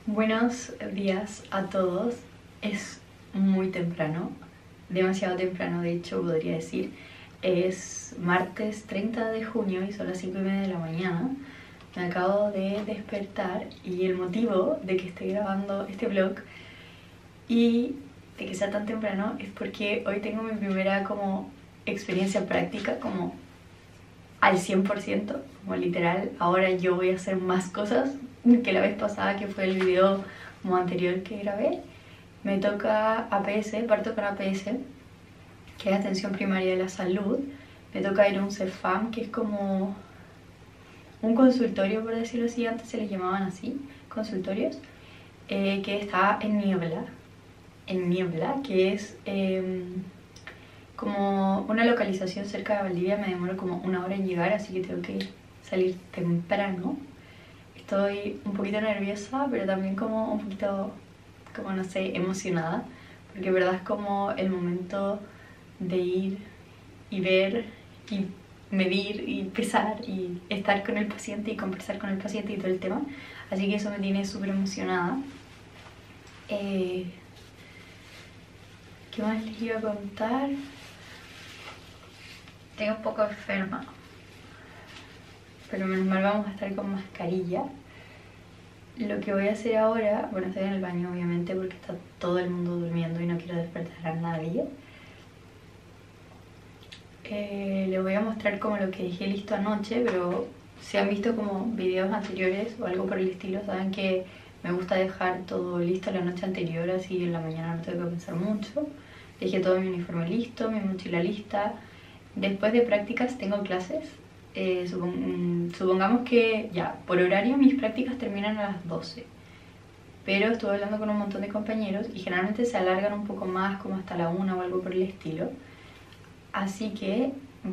Buenos días a todos. Es muy temprano, demasiado temprano de hecho podría decir. Es martes 30 de junio y son las 5:30 de la mañana. Me acabo de despertar y el motivo de que esté grabando este vlog y de que sea tan temprano es porque hoy tengo mi primera como experiencia práctica como al 100%, como literal. Ahora yo voy a hacer más cosas que la vez pasada, que fue el video como anterior que grabé. Me toca APS, parto con APS, que es Atención Primaria de la Salud. Me toca ir a un CEFAM, que es como un consultorio, por decirlo así, antes se les llamaban así, consultorios, que está en Niebla, que es como una localización cerca de Valdivia. Me demoro como 1 hora en llegar, así que tengo que salir temprano. Estoy un poquito nerviosa, pero también como un poquito, como no sé, emocionada, porque en verdad es como el momento de ir y ver y medir y pesar y estar con el paciente y conversar con el paciente y todo el tema. Así que eso me tiene súper emocionada. ¿Qué más les iba a contar? Estoy un poco enferma, pero menos mal vamos a estar con mascarilla. Lo que voy a hacer ahora, bueno, estoy en el baño obviamente porque está todo el mundo durmiendo y no quiero despertar a nadie. Les voy a mostrar como lo que dejé listo anoche, pero si han visto como videos anteriores o algo por el estilo, saben que me gusta dejar todo listo la noche anterior, así en la mañana no tengo que pensar mucho. Dejé todo mi uniforme listo, mi mochila lista. Después de prácticas tengo clases. Supongamos que ya, por horario mis prácticas terminan a las 12, pero estuve hablando con un montón de compañeros y generalmente se alargan un poco más, como hasta la 1 o algo por el estilo. Así que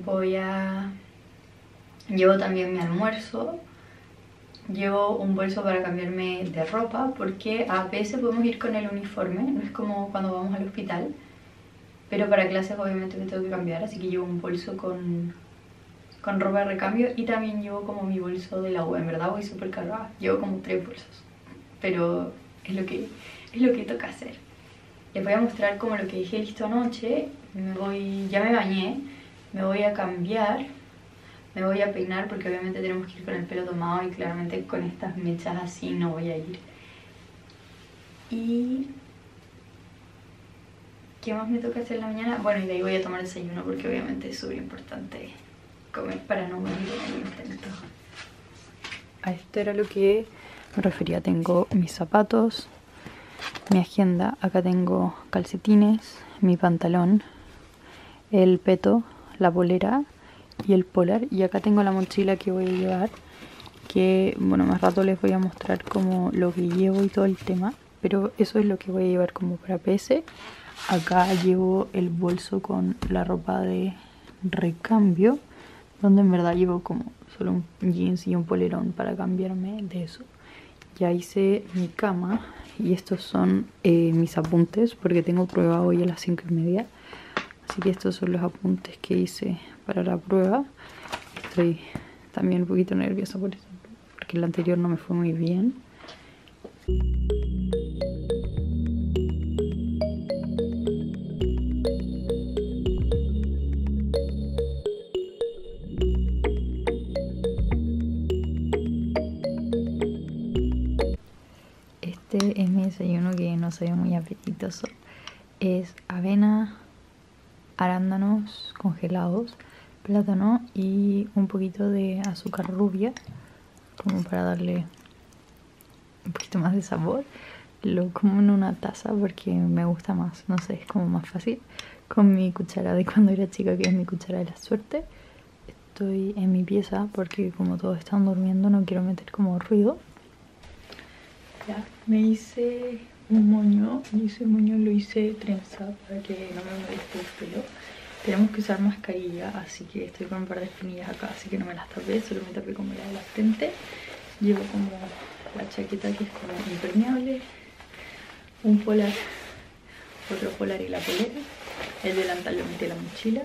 llevo también mi almuerzo, llevo un bolso para cambiarme de ropa, porque a veces podemos ir con el uniforme, no es como cuando vamos al hospital, pero para clases obviamente me tengo que cambiar, así que llevo un bolso con ropa de recambio y también llevo como mi bolso de la U. En verdad voy súper cargada, llevo como 3 bolsos, pero es lo que toca hacer. Les voy a mostrar como lo que dejé listo anoche. Ya me bañé, me voy a cambiar, me voy a peinar porque obviamente tenemos que ir con el pelo tomado y claramente con estas mechas así no voy a ir. Y ¿qué más me toca hacer en la mañana? Bueno, y de ahí voy a tomar desayuno porque obviamente es súper importante comer para no morir en el intento. A esto era lo que me refería. Tengo mis zapatos, mi agenda, acá tengo calcetines, mi pantalón, el peto, la polera y el polar, y acá tengo la mochila que voy a llevar, que bueno, más rato les voy a mostrar como lo que llevo y todo el tema, pero eso es lo que voy a llevar como para PS. Acá llevo el bolso con la ropa de recambio, donde en verdad llevo como solo un jeans y un polerón para cambiarme de eso. Ya hice mi cama y estos son mis apuntes porque tengo prueba hoy a las 5:30. Así que estos son los apuntes que hice para la prueba. Estoy también un poquito nerviosa por eso, porque el anterior no me fue muy bien. Este es mi desayuno, que no se ve muy apetitoso. Es avena, arándanos congelados, plátano y un poquito de azúcar rubia, como para darle un poquito más de sabor. Lo como en una taza porque me gusta más, no sé, es como más fácil. Con mi cuchara de cuando era chica, que es mi cuchara de la suerte. Estoy en mi pieza porque como todos están durmiendo no quiero meter como ruido. Ya, me hice un moño, y ese moño lo hice trenzado para que no me moleste el pelo. Tenemos que usar mascarilla, así que estoy con un par de espinillas acá, así que no me las tapé, solo me tapé como la de la frente. Llevo como la chaqueta, que es como impermeable, un polar, otro polar y la polera. El delantal lo metí en la mochila.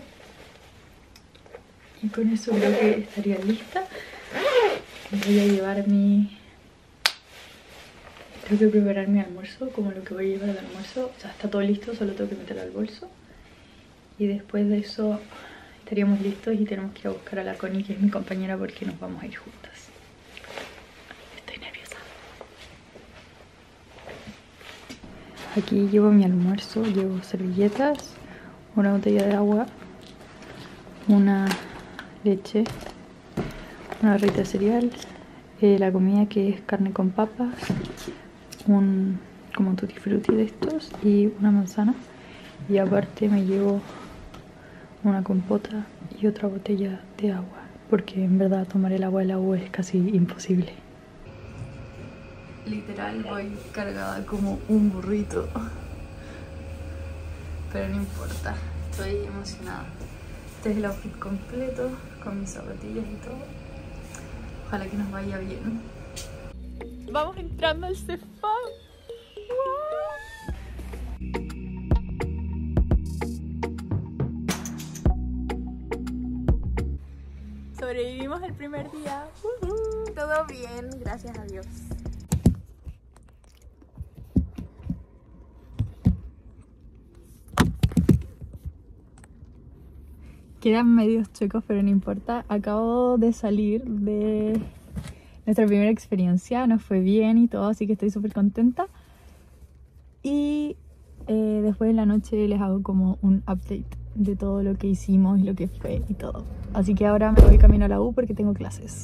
Y con eso creo que estaría lista. Voy a llevar mi tengo que preparar mi almuerzo, como lo que voy a llevar al almuerzo. O sea, está todo listo, solo tengo que meterlo al bolso. Y después de eso estaríamos listos y tenemos que ir a buscar a la Connie, que es mi compañera, porque nos vamos a ir juntas. Estoy nerviosa. Aquí llevo mi almuerzo, llevo servilletas, una botella de agua, una leche, una barrita de cereal, la comida que es carne con papas, como un tutti frutti de estos y una manzana. Y aparte me llevo una compota y otra botella de agua, porque en verdad tomar el agua del agua es casi imposible. Literal voy cargada como un burrito, pero no importa, estoy emocionada. Este es el outfit completo, con mis zapatillas y todo. Ojalá que nos vaya bien. Vamos entrando al Cefam. Sobrevivimos el primer día. Todo bien, gracias a Dios. Quedan medios chuecos, pero no importa. Acabo de salir de nuestra primera experiencia. Nos fue bien y todo, así que estoy súper contenta. Y después en la noche les hago como un update de todo lo que hicimos y lo que fue y todo. Así que ahora me voy camino a la U porque tengo clases.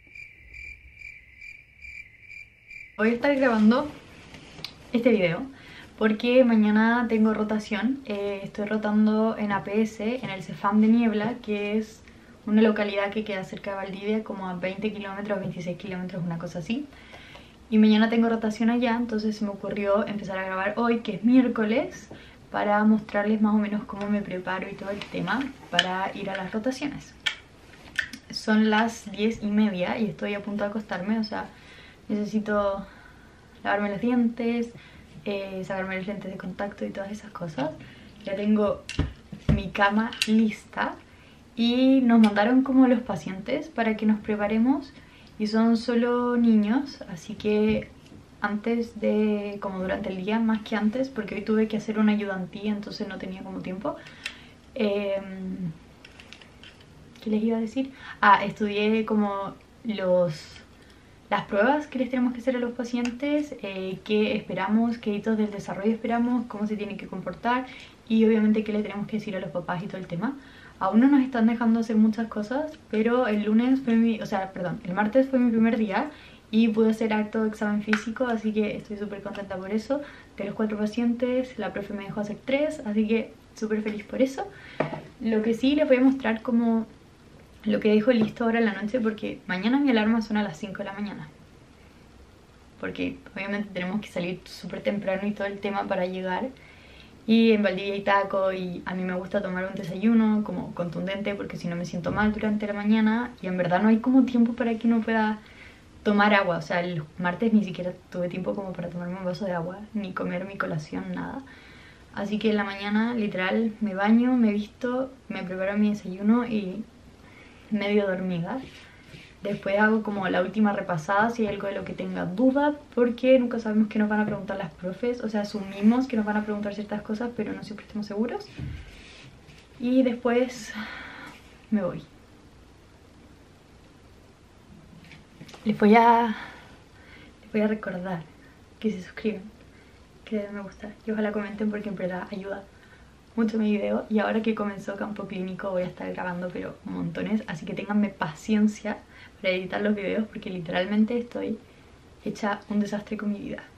Voy a estar grabando este video porque mañana tengo rotación. Estoy rotando en APS, en el Cefam de Niebla, que es una localidad que queda cerca de Valdivia, como a 20 kilómetros, 26 kilómetros, una cosa así. Y mañana tengo rotación allá, entonces se me ocurrió empezar a grabar hoy, que es miércoles, para mostrarles más o menos cómo me preparo y todo el tema para ir a las rotaciones. Son las 10:30 y estoy a punto de acostarme, o sea, necesito lavarme los dientes, sacarme los lentes de contacto y todas esas cosas. Ya tengo mi cama lista y nos mandaron como los pacientes para que nos preparemos, y son solo niños, así que antes de, como durante el día, más que antes, porque hoy tuve que hacer una ayudantía, entonces no tenía como tiempo. ¿Qué les iba a decir? Estudié como las pruebas que les tenemos que hacer a los pacientes, qué esperamos, qué hitos del desarrollo esperamos, cómo se tienen que comportar y obviamente qué les tenemos que decir a los papás y todo el tema. Aún no nos están dejando hacer muchas cosas, pero el martes fue mi primer día y pude hacer harto examen físico, así que estoy súper contenta por eso. De los 4 pacientes, la profe me dejó hacer 3, así que súper feliz por eso. Lo que sí les voy a mostrar como lo que dejo listo ahora en la noche, porque mañana mi alarma suena a las 5 de la mañana. Porque obviamente tenemos que salir súper temprano y todo el tema para llegar. Y en Valdivia hay taco y a mí me gusta tomar un desayuno como contundente, porque si no me siento mal durante la mañana. Y en verdad no hay como tiempo para que uno pueda tomar agua. O sea, el martes ni siquiera tuve tiempo como para tomarme un vaso de agua, ni comer mi colación, nada. Así que en la mañana literal me baño, me visto, me preparo mi desayuno y medio dormida. Después hago como la última repasada si hay algo de lo que tenga duda, porque nunca sabemos qué nos van a preguntar las profes. O sea, asumimos que nos van a preguntar ciertas cosas, pero no siempre estamos seguros. Y después me voy. Les voy a recordar que se suscriban, que den me gusta y ojalá comenten, porque en verdad ayuda mucho mi video. Y ahora que comenzó Campo Clínico voy a estar grabando pero montones, así que ténganme paciencia para editar los videos, porque literalmente estoy hecha un desastre con mi vida.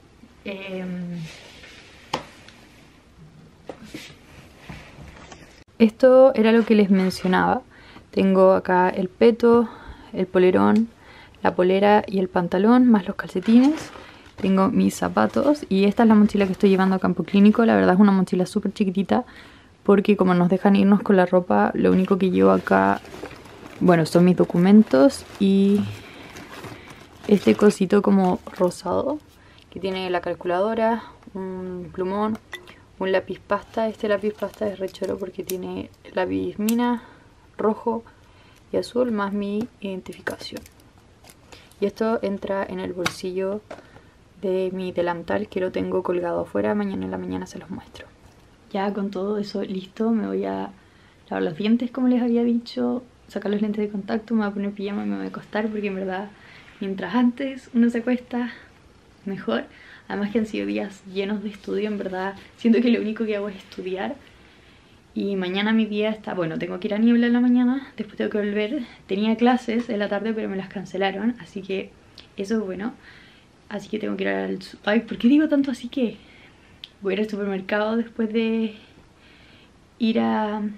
Esto era lo que les mencionaba. Tengo acá el peto, el polerón, la polera y el pantalón, más los calcetines. Tengo mis zapatos y esta es la mochila que estoy llevando a Campo Clínico. La verdad es una mochila súper chiquitita, porque como nos dejan irnos con la ropa, lo único que llevo acá, bueno, son mis documentos y este cosito como rosado que tiene la calculadora, un plumón, un lápiz pasta. Este lápiz pasta es re choro porque tiene lápiz mina, rojo y azul, más mi identificación. Y esto entra en el bolsillo de mi delantal que lo tengo colgado afuera. Mañana en la mañana se los muestro. Ya con todo eso listo, me voy a lavar los dientes como les había dicho, sacar los lentes de contacto, me voy a poner pijama y me voy a acostar porque en verdad mientras antes uno se acuesta mejor. Además que han sido días llenos de estudio, en verdad siento que lo único que hago es estudiar. Y mañana mi día está, bueno, tengo que ir a Niebla en la mañana, después tengo que volver. Tenía clases en la tarde pero me las cancelaron, así que eso es bueno. Así que tengo que ir al... Ay, ¿por qué digo tanto así que? Voy a ir al supermercado después de ir al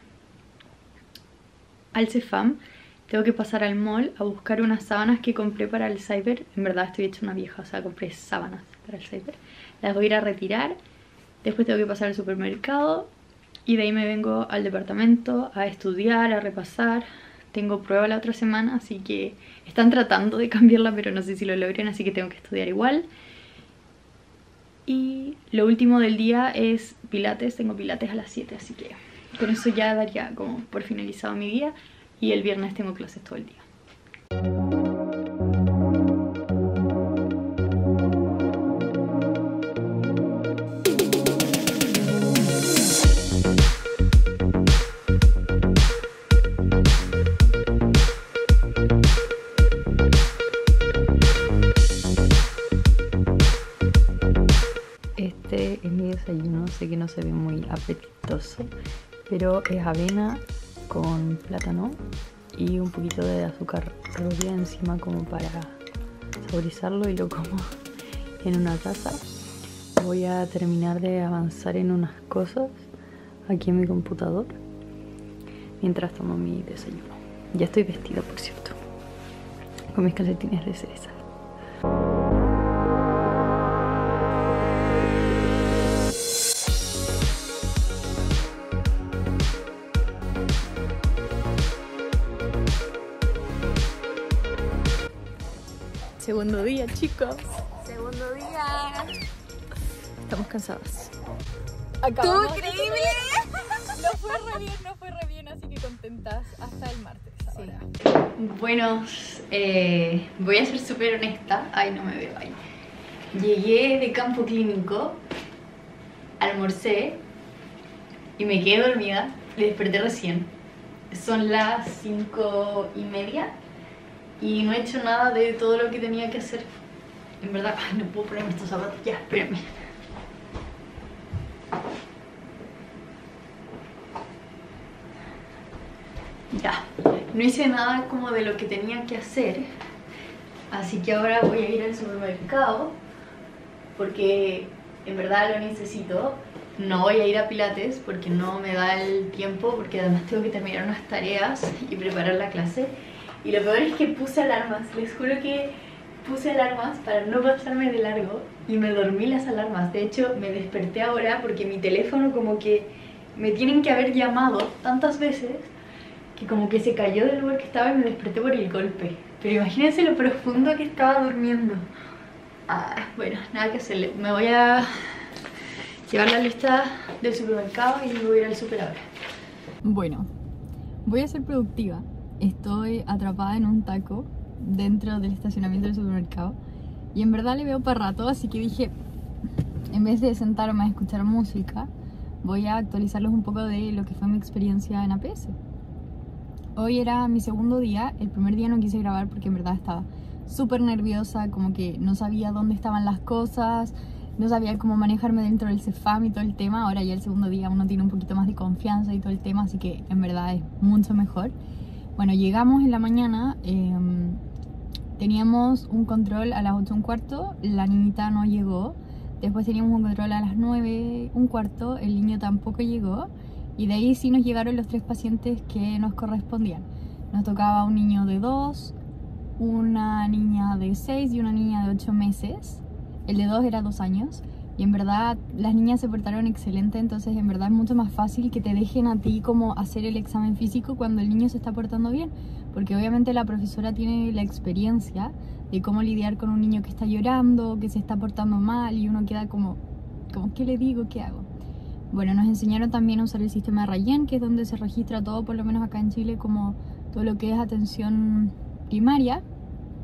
Cefam. Tengo que pasar al mall a buscar unas sábanas que compré para el cyber. En verdad estoy hecha una vieja, o sea, compré sábanas para el cyber. Las voy a ir a retirar. Después tengo que pasar al supermercado. Y de ahí me vengo al departamento a estudiar, a repasar. Tengo prueba la otra semana, así que están tratando de cambiarla, pero no sé si lo logren, así que tengo que estudiar igual. Y lo último del día es pilates. Tengo pilates a las 7, así que con eso ya daría como por finalizado mi día. Y el viernes tengo clases todo el día. Este es mi desayuno, sé que no se ve muy apetitoso, pero es avena con plátano y un poquito de azúcar rubia encima como para saborizarlo, y lo como en una taza. Voy a terminar de avanzar en unas cosas aquí en mi computador mientras tomo mi desayuno. Ya estoy vestida, por cierto, con mis calcetines de cereza. Segundo día, chicos. Segundo día. Estamos cansadas. ¡Estuvo increíble! No fue re bien, así que contentas hasta el martes. Sí. Bueno, voy a ser súper honesta. Ay, no me veo ahí. Llegué de campo clínico, almorcé y me quedé dormida. Me desperté recién. Son las 5:30. Y no he hecho nada de todo lo que tenía que hacer. En verdad, ay, no puedo ponerme estos zapatos. Ya, espérenme. Ya, no hice nada como de lo que tenía que hacer. Así que ahora voy a ir al supermercado porque en verdad lo necesito. No voy a ir a pilates porque no me da el tiempo, porque además tengo que terminar unas tareas y preparar la clase. Y lo peor es que puse alarmas, les juro que puse alarmas para no pasarme de largo y me dormí las alarmas. De hecho, me desperté ahora porque mi teléfono como que me tienen que haber llamado tantas veces que como que se cayó del lugar que estaba y me desperté por el golpe. Pero imagínense lo profundo que estaba durmiendo. Bueno, nada que hacerle. Me voy a llevar la lista del supermercado y voy a ir al super ahora. Bueno, voy a ser productiva. Estoy atrapada en un taco dentro del estacionamiento del supermercado y en verdad le veo para rato, así que dije, en vez de sentarme a escuchar música, voy a actualizarles un poco de lo que fue mi experiencia en APS. Hoy era mi segundo día. El primer día no quise grabar porque en verdad estaba súper nerviosa, como que no sabía dónde estaban las cosas, no sabía cómo manejarme dentro del Cefam y todo el tema. Ahora ya el segundo día uno tiene un poquito más de confianza y todo el tema, así que en verdad es mucho mejor. Bueno, llegamos en la mañana, teníamos un control a las 8:15, la niñita no llegó. Después teníamos un control a las 9:15, el niño tampoco llegó. Y de ahí sí nos llegaron los 3 pacientes que nos correspondían. Nos tocaba un niño de 2, una niña de 6 y una niña de 8 meses. El de 2 era 2 años. Y en verdad las niñas se portaron excelente, entonces en verdad es mucho más fácil que te dejen a ti como hacer el examen físico cuando el niño se está portando bien, porque obviamente la profesora tiene la experiencia de cómo lidiar con un niño que está llorando, que se está portando mal, y uno queda como ¿qué le digo? ¿Qué hago? Bueno, nos enseñaron también a usar el sistema de Rayen, que es donde se registra todo, por lo menos acá en Chile, como todo lo que es atención primaria.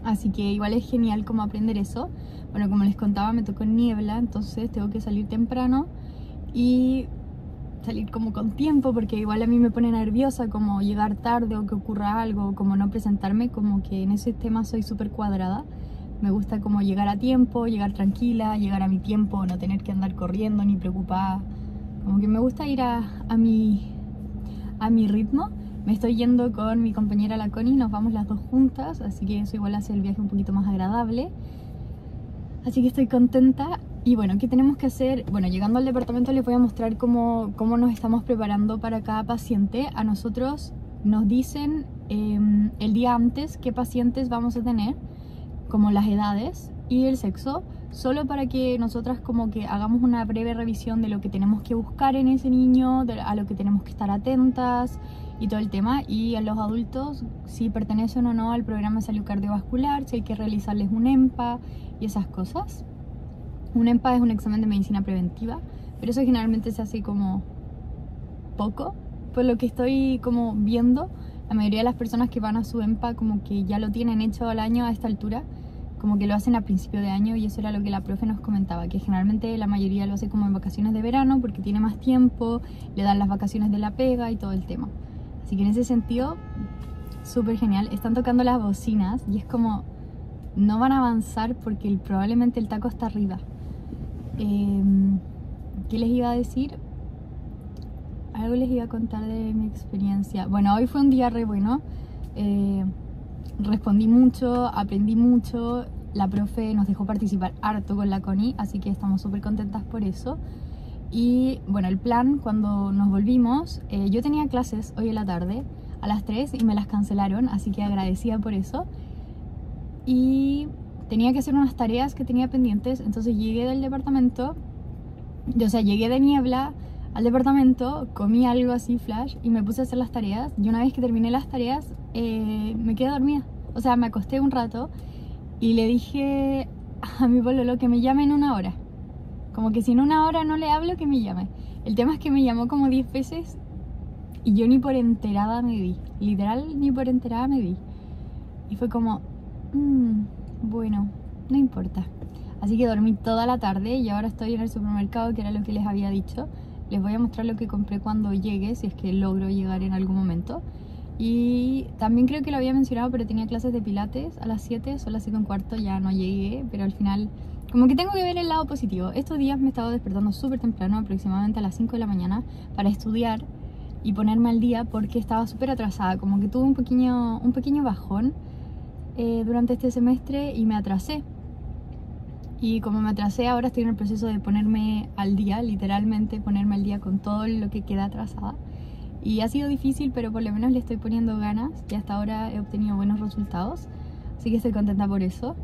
Así que igual es genial como aprender eso. Bueno, como les contaba, me tocó en niebla, entonces tengo que salir temprano y salir como con tiempo, porque igual a mí me pone nerviosa como llegar tarde o que ocurra algo, como no presentarme, como que en ese tema soy súper cuadrada. Me gusta como llegar a tiempo, llegar tranquila, llegar a mi tiempo, no tener que andar corriendo ni preocupada. Como que me gusta ir a mi ritmo. Me estoy yendo con mi compañera la Connie, nos vamos las dos juntas, así que eso igual hace el viaje un poquito más agradable. Así que estoy contenta. Y bueno, ¿qué tenemos que hacer? Bueno, llegando al departamento les voy a mostrar cómo nos estamos preparando para cada paciente. A nosotros nos dicen el día antes qué pacientes vamos a tener, como las edades y el sexo, solo para que nosotras como que hagamos una breve revisión de lo que tenemos que buscar en ese niño, a lo que tenemos que estar atentas y todo el tema. Y a los adultos, si pertenecen o no al programa de salud cardiovascular, si hay que realizarles un EMPA y esas cosas. Un EMPA es un examen de medicina preventiva, pero eso generalmente se hace como poco. Por lo que estoy como viendo, la mayoría de las personas que van a su EMPA como que ya lo tienen hecho al año a esta altura, como que lo hacen a principio de año, y eso era lo que la profe nos comentaba, que generalmente la mayoría lo hace como en vacaciones de verano porque tiene más tiempo, le dan las vacaciones de la pega y todo el tema. Así que en ese sentido, súper genial. Están tocando las bocinas y es como, no van a avanzar porque probablemente el taco está arriba. ¿Qué les iba a decir? Algo les iba a contar de mi experiencia. Bueno, hoy fue un día re bueno. Respondí mucho, aprendí mucho. La profe nos dejó participar harto con la Connie, así que estamos súper contentas por eso. Y bueno, el plan, cuando nos volvimos, yo tenía clases hoy en la tarde a las 3 y me las cancelaron, así que agradecida por eso. Y tenía que hacer unas tareas que tenía pendientes, entonces llegué del departamento, llegué de niebla al departamento, comí algo así flash y me puse a hacer las tareas. Y una vez que terminé las tareas, me quedé dormida. O sea, me acosté un rato y le dije a mi pololo que me llame en 1 hora. Como que si en 1 hora no le hablo, que me llame. El tema es que me llamó como 10 veces y yo ni por enterada me di. Literal, ni por enterada me di. Y fue como, bueno, no importa. Así que dormí toda la tarde y ahora estoy en el supermercado, que era lo que les había dicho. Les voy a mostrar lo que compré cuando llegue, si es que logro llegar en algún momento. Y también creo que lo había mencionado, pero tenía clases de pilates a las 7, son las 7:15, ya no llegué, pero al final como que tengo que ver el lado positivo. Estos días me he estado despertando súper temprano, aproximadamente a las 5 de la mañana, para estudiar y ponerme al día porque estaba súper atrasada. Como que tuve un pequeño bajón durante este semestre y me atrasé. Y como me atrasé, ahora estoy en el proceso de ponerme al día, literalmente ponerme al día con todo lo que queda atrasada. Y ha sido difícil, pero por lo menos le estoy poniendo ganas y hasta ahora he obtenido buenos resultados. Así que estoy contenta por eso.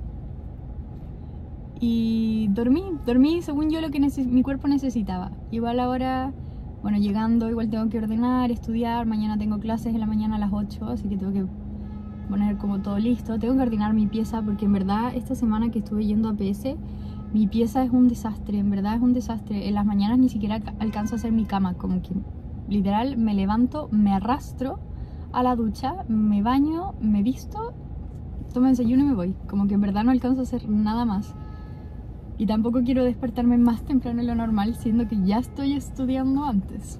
Y dormí según yo lo que mi cuerpo necesitaba. Igual ahora, bueno, llegando, igual tengo que ordenar, estudiar. Mañana tengo clases en la mañana a las 8, así que tengo que poner como todo listo. Tengo que ordenar mi pieza porque en verdad esta semana que estuve yendo a PS, mi pieza es un desastre, en verdad es un desastre. En las mañanas ni siquiera alcanzo a hacer mi cama, como que literal me levanto, me arrastro a la ducha, me baño, me visto, tomo desayuno y me voy. Como que en verdad no alcanzo a hacer nada más. Y tampoco quiero despertarme más temprano de lo normal, siendo que ya estoy estudiando antes.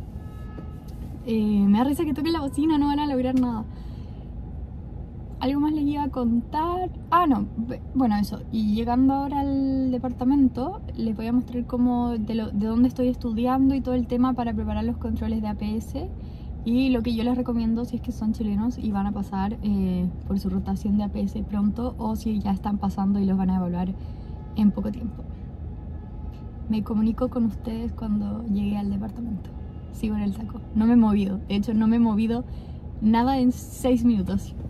Me da risa que toquen la bocina, no van a lograr nada. Algo más les iba a contar. No, bueno, eso. Y llegando ahora al departamento, les voy a mostrar cómo de dónde estoy estudiando y todo el tema para preparar los controles de APS. Y lo que yo les recomiendo si es que son chilenos y van a pasar por su rotación de APS pronto, o si ya están pasando y los van a evaluar en poco tiempo. Me comunico con ustedes cuando llegue al departamento. Sigo en el taco. No me he movido. De hecho, no me he movido nada en 6 minutos.